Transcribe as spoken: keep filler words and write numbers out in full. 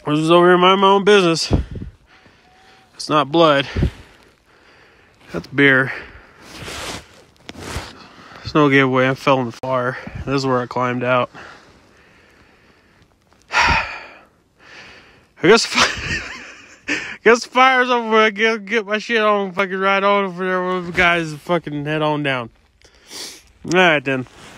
I was just over here minding my own business. It's not blood. That's beer. Snow gave away. I fell in the fire. This is where I climbed out. I guess, I guess the fire's over. I get, get my shit on. Fucking ride on over there with the guys. Fucking head on down. All right then.